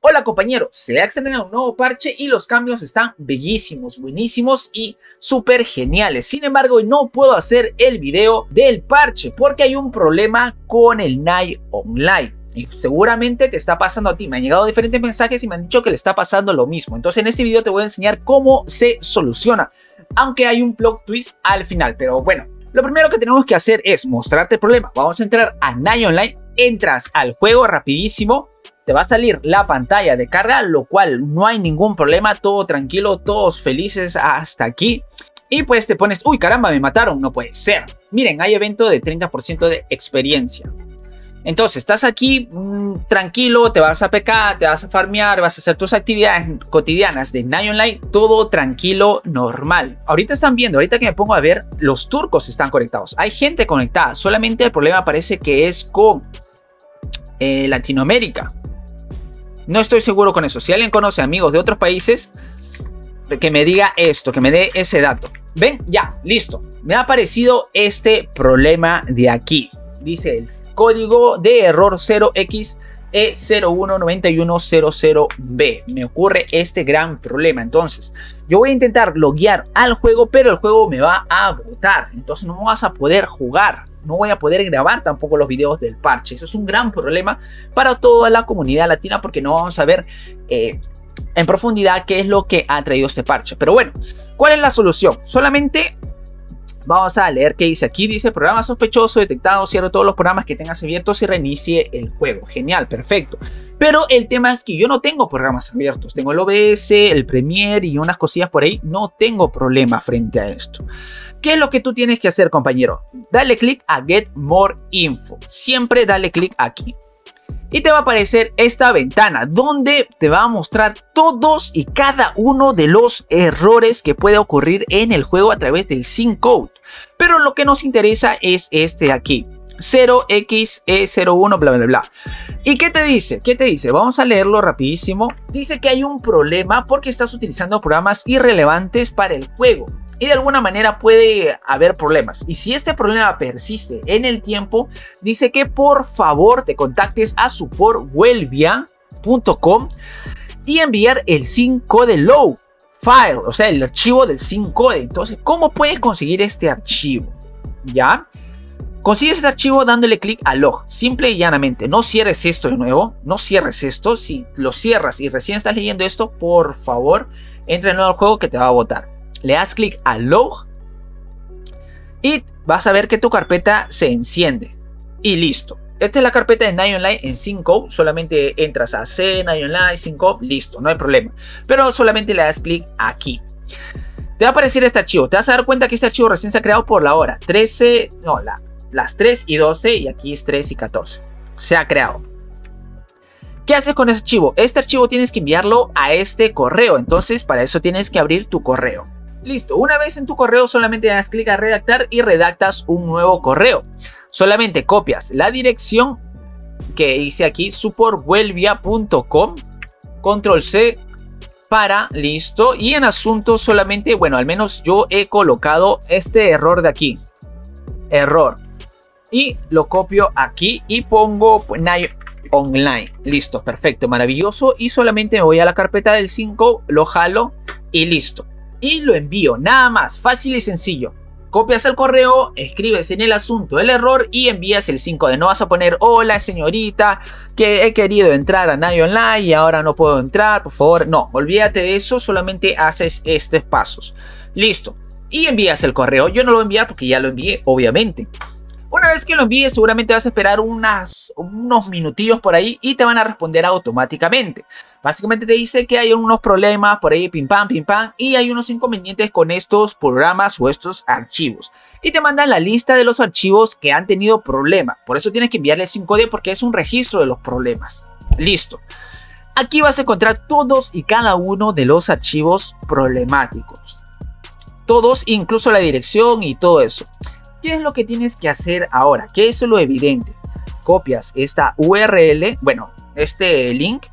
Hola compañeros, se ha estrenado un nuevo parche y los cambios están bellísimos, buenísimos y súper geniales. Sin embargo, no puedo hacer el video del parche porque hay un problema con el Night Online. Y seguramente te está pasando a ti. Me han llegado diferentes mensajes y me han dicho que le está pasando lo mismo. Entonces en este video te voy a enseñar cómo se soluciona. Aunque hay un plot twist al final. Pero bueno, lo primero que tenemos que hacer es mostrarte el problema. Vamos a entrar a Night Online. Entras al juego rapidísimo. Te va a salir la pantalla de carga, lo cual no hay ningún problema. Todo tranquilo, todos felices hasta aquí. Y pues te pones, uy caramba, me mataron, no puede ser. Miren, hay evento de 30% de experiencia. Entonces, estás aquí tranquilo, te vas a PK, te vas a farmear, vas a hacer tus actividades cotidianas de Night Online, todo tranquilo, normal. Ahorita están viendo, ahorita que me pongo a ver, los turcos están conectados. Hay gente conectada, solamente el problema parece que es con Latinoamérica. No estoy seguro con eso. Si alguien conoce amigos de otros países, que me diga esto, que me dé ese dato. ¿Ven? Ya, listo. Me ha aparecido este problema de aquí. Dice el código de error 0xe019100b. Me ocurre este gran problema. Entonces, yo voy a intentar loguear al juego, pero el juego me va a botar. Entonces no vas a poder jugar. No voy a poder grabar tampoco los videos del parche. Eso es un gran problema para toda la comunidad latina porque no vamos a ver en profundidad qué es lo que ha traído este parche. Pero bueno, ¿cuál es la solución? Solamente vamos a leer qué dice aquí. Dice programa sospechoso detectado. Cierre todos los programas que tengas abiertos y reinicie el juego. Genial, perfecto. Pero el tema es que yo no tengo programas abiertos. Tengo el OBS, el Premiere y unas cosillas por ahí. No tengo problema frente a esto. ¿Qué es lo que tú tienes que hacer, compañero? Dale clic a Get More Info. Siempre dale clic aquí. Y te va a aparecer esta ventana donde te va a mostrar todos y cada uno de los errores que puede ocurrir en el juego a través del sync code. Pero lo que nos interesa es este de aquí. 0xe01 bla bla bla. ¿Y qué te dice? ¿Qué te dice? Vamos a leerlo rapidísimo. Dice que hay un problema porque estás utilizando programas irrelevantes para el juego. Y de alguna manera puede haber problemas. Y si este problema persiste en el tiempo, dice que por favor te contactes a supportwelvia.com y enviar el sync code low file, o sea, el archivo del sync code. Entonces, ¿cómo puedes conseguir este archivo? ¿Ya? Consigues este archivo dándole clic a log, simple y llanamente. No cierres esto de nuevo, no cierres esto. Si lo cierras y recién estás leyendo esto, por favor, entra de nuevo al juego que te va a botar. Le das clic a log y vas a ver que tu carpeta se enciende. Y listo. Esta es la carpeta de Night Online en sync code. Solamente entras a C, Night Online, sync code, listo, no hay problema. Pero solamente le das clic aquí. Te va a aparecer este archivo. Te vas a dar cuenta que este archivo recién se ha creado por la hora 13, no, las 3 y 12 y aquí es 3 y 14. Se ha creado. ¿Qué haces con este archivo? Este archivo tienes que enviarlo a este correo. Entonces para eso tienes que abrir tu correo. Listo, una vez en tu correo solamente das clic a redactar y redactas un nuevo correo. Solamente copias la dirección que dice aquí, supportwelvia.com, control C para, listo. Y en asuntos solamente, bueno, al menos yo he colocado este error de aquí. Error. Y lo copio aquí y pongo Night Online. Listo, perfecto, maravilloso. Y solamente me voy a la carpeta del 5, lo jalo y listo. Y lo envío, nada más, fácil y sencillo. Copias el correo, escribes en el asunto el error y envías el 5 de. No vas a poner, hola señorita, que he querido entrar a Night Online y ahora no puedo entrar, por favor. No, olvídate de eso, solamente haces estos pasos. Listo. Y envías el correo. Yo no lo voy a enviar porque ya lo envié, obviamente. Una vez que lo envíes, seguramente vas a esperar unos minutillos por ahí y te van a responder automáticamente. Básicamente te dice que hay unos problemas por ahí, pim pam, y hay unos inconvenientes con estos programas o estos archivos. Y te mandan la lista de los archivos que han tenido problema. Por eso tienes que enviarle 5D porque es un registro de los problemas. Listo. Aquí vas a encontrar todos y cada uno de los archivos problemáticos. Todos, incluso la dirección y todo eso. ¿Qué es lo que tienes que hacer ahora? ¿Qué es lo evidente? Copias esta URL, bueno, este link,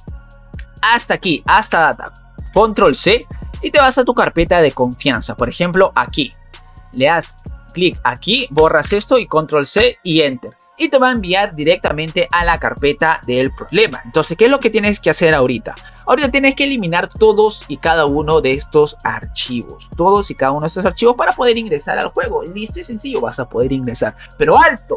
hasta aquí, hasta data, control C, y te vas a tu carpeta de confianza. Por ejemplo, aquí. Le das clic aquí, borras esto y control C y enter. y te va a enviar directamente a la carpeta del problema. Entonces, ¿qué es lo que tienes que hacer ahorita? Ahorita tienes que eliminar todos y cada uno de estos archivos. Todos y cada uno de estos archivos para poder ingresar al juego. Listo y sencillo, vas a poder ingresar. Pero alto,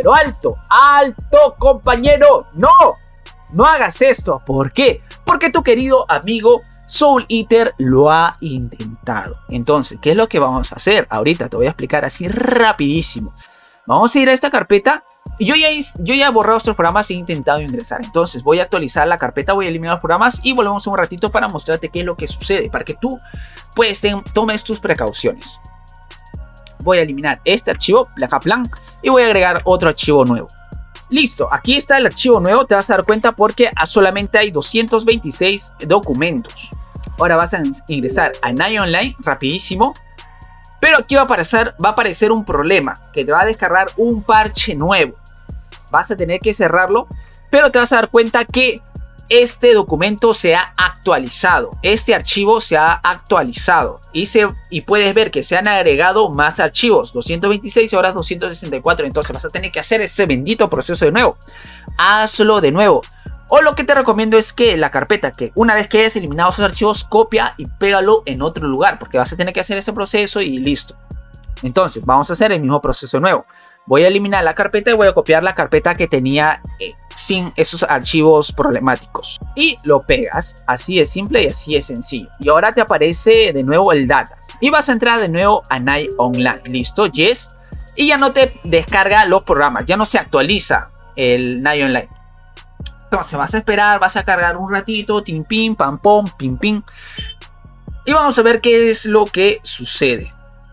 compañero. No hagas esto. ¿Por qué? Porque tu querido amigo Soul Eater lo ha intentado. Entonces, ¿qué es lo que vamos a hacer? Ahorita te voy a explicar así rapidísimo. Vamos a ir a esta carpeta. Y yo ya he borrado estos programas y he intentado ingresar. Entonces voy a actualizar la carpeta, voy a eliminar los programas y volvemos un ratito para mostrarte qué es lo que sucede, para que tú pues tomes tus precauciones. Voy a eliminar este archivo, placa plan, y voy a agregar otro archivo nuevo. Listo, aquí está el archivo nuevo, te vas a dar cuenta porque solamente hay 226 documentos. Ahora vas a ingresar a Nine Online rapidísimo. Pero aquí va a aparecer un problema, que te va a descargar un parche nuevo. Vas a tener que cerrarlo, pero te vas a dar cuenta que este documento se ha actualizado. Este archivo se ha actualizado y puedes ver que se han agregado más archivos. 226 y ahora 264. Entonces vas a tener que hacer ese bendito proceso de nuevo. Hazlo de nuevo. O lo que te recomiendo es que la carpeta, que una vez que hayas eliminado esos archivos, copia y pégalo en otro lugar, porque vas a tener que hacer ese proceso y listo. Entonces vamos a hacer el mismo proceso nuevo. Voy a eliminar la carpeta y voy a copiar la carpeta que tenía sin esos archivos problemáticos. Y lo pegas, así es simple y así es sencillo. Y ahora te aparece de nuevo el data. Y vas a entrar de nuevo a Nine Online. Listo, yes. Y ya no te descarga los programas, ya no se actualiza el Nine Online. Entonces vas a esperar, vas a cargar un ratito, tim pim, pam pom, pim pim. Y vamos a ver qué es lo que sucede.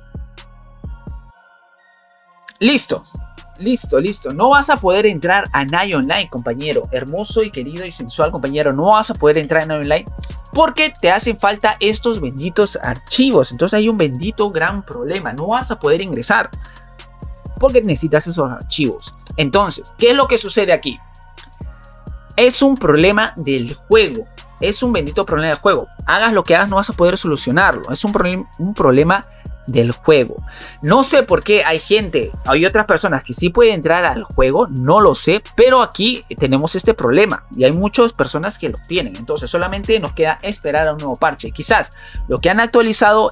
Listo. No vas a poder entrar a Nine Online, compañero. Hermoso y querido y sensual, compañero. No vas a poder entrar a Nine Online porque te hacen falta estos benditos archivos. Entonces hay un bendito gran problema. No vas a poder ingresar porque necesitas esos archivos. Entonces, ¿qué es lo que sucede aquí? Es un problema del juego. Es un bendito problema del juego. Hagas lo que hagas, no vas a poder solucionarlo. Es un problema del juego. No sé por qué hay otras personas que sí pueden entrar al juego. No lo sé. Pero aquí tenemos este problema. Y hay muchas personas que lo tienen. Entonces solamente nos queda esperar a un nuevo parche. Quizás lo que han actualizado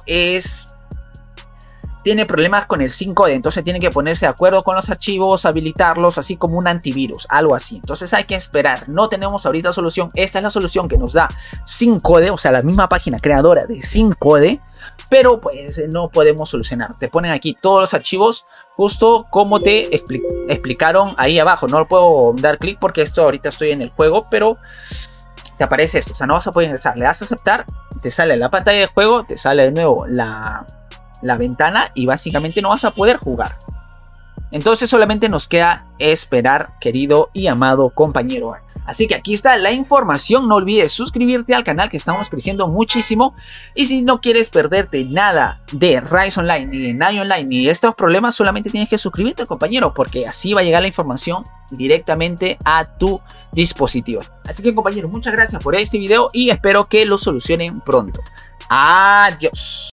tiene problemas con el 5D, entonces tienen que ponerse de acuerdo con los archivos, habilitarlos, así como un antivirus, algo así. Entonces hay que esperar, no tenemos ahorita solución. Esta es la solución que nos da 5D, o sea, la misma página creadora de 5D, pero pues no podemos solucionar. Te ponen aquí todos los archivos, justo como te explicaron ahí abajo. No lo puedo dar clic porque ahorita estoy en el juego, pero te aparece esto, o sea, no vas a poder ingresar. Le das a aceptar, te sale la pantalla de juego, te sale de nuevo la ventana y básicamente no vas a poder jugar. Entonces solamente nos queda esperar, querido y amado compañero. Así que aquí está la información. No olvides suscribirte al canal, que estamos creciendo muchísimo. Y si no quieres perderte nada de Rise Online, ni de Nine Online, ni de estos problemas, solamente tienes que suscribirte, compañero, porque así va a llegar la información directamente a tu dispositivo. Así que, compañero, muchas gracias por este video y espero que lo solucionen pronto. Adiós.